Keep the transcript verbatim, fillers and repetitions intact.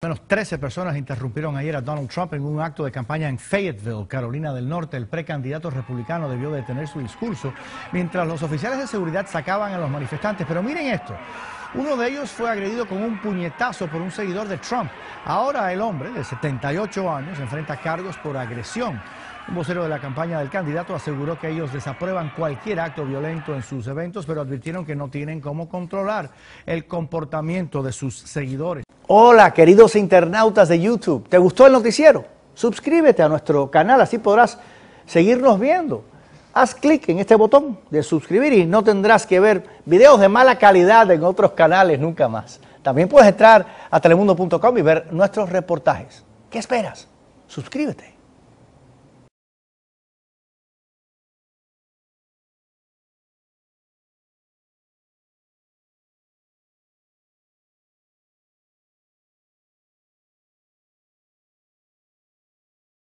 Al menos trece personas interrumpieron ayer a Donald Trump en un acto de campaña en Fayetteville, Carolina del Norte. El precandidato republicano debió detener su discurso mientras los oficiales de seguridad sacaban a los manifestantes. Pero miren esto, uno de ellos fue agredido con un puñetazo por un seguidor de Trump. Ahora el hombre, de setenta y ocho años, enfrenta cargos por agresión. Un vocero de la campaña del candidato aseguró que ellos desaprueban cualquier acto violento en sus eventos, pero advirtieron que no tienen cómo controlar el comportamiento de sus seguidores. Hola, queridos internautas de YouTube. ¿Te gustó el noticiero? Suscríbete a nuestro canal, así podrás seguirnos viendo. Haz clic en este botón de suscribir y no tendrás que ver videos de mala calidad en otros canales nunca más. También puedes entrar a telemundo punto com y ver nuestros reportajes. ¿Qué esperas? Suscríbete.